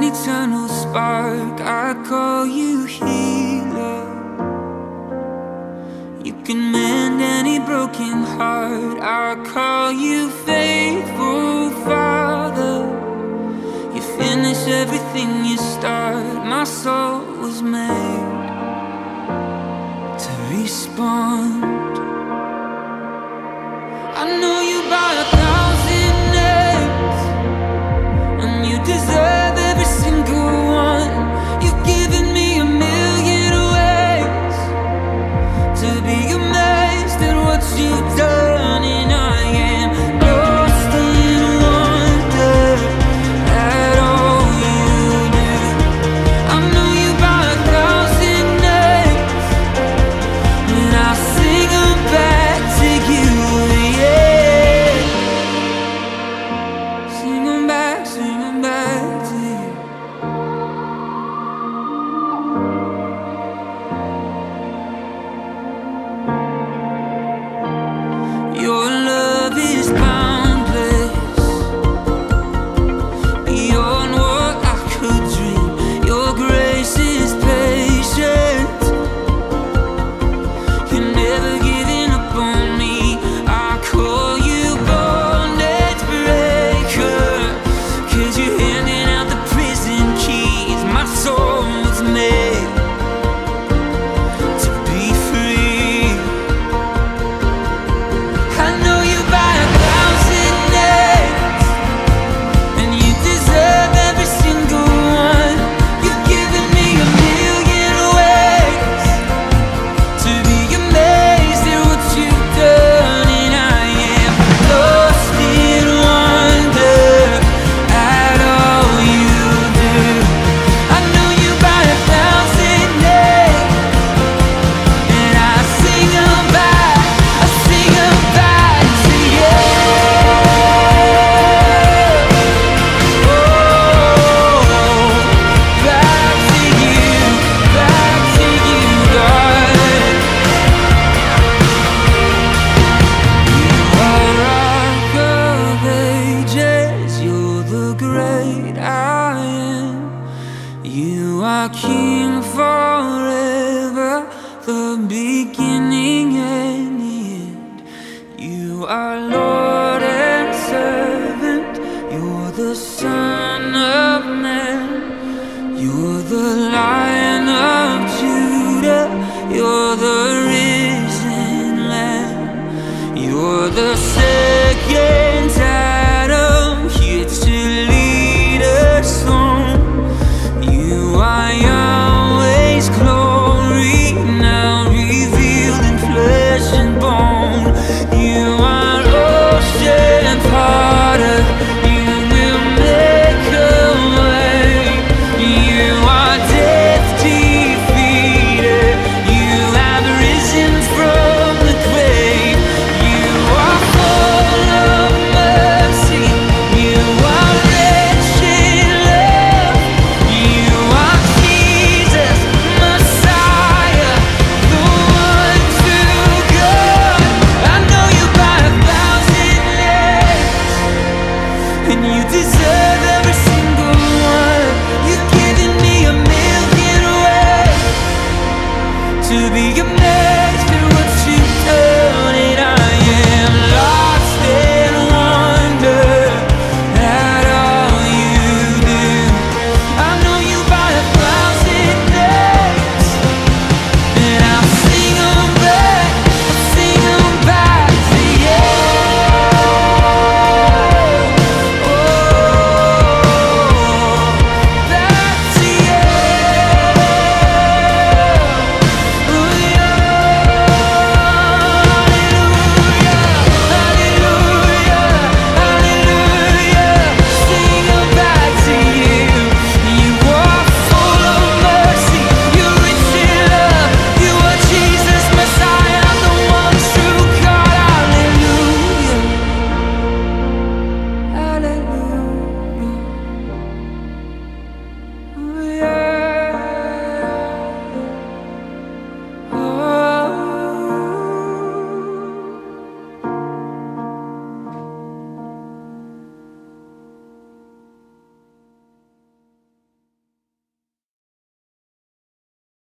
eternal spark. I call you healer. You can mend any broken heart. I call you faithful Father. You finish everything you start. My soul was made to respond. I know you by 1,000 names, and you deserve every single one. You've given me a million ways to be amazed at what you've done, and I am lost in wonder at all you do. I know you by 1,000 names, and I sing them back to you, yeah. Sing them back to you. Your love is boundless, beyond what I could dream. Your grace is patient. You're never giving up on me. I call you bondage breaker, 'cause you're handing out the prison keys. My soul was made to be free. I know you by 1,000 names, and you deserve every single one. You've given me a million ways to be amazed at what you've done, and I am lost in wonder at all you do. I know you by 1,000 names, and I sing them back to you. Back to you, God. You are Rock of Ages, you're the great I am. You are King forever, the beginning and the end. You are Lord and servant, you're the Son of Man. You're the Lion of Judah, you're the risen Lamb. You're the second Adam, here to lead us home. You are Yahweh's glory, now revealed in flesh and bone. You are ocean parter, you will make a way. You are death defeated, you have risen from the grave. You are full of mercy, you are rich in love. You are Jesus, Messiah, the one true God. I know you by 1,000 names, and you deserve every single one. You've given me a million ways to be amazed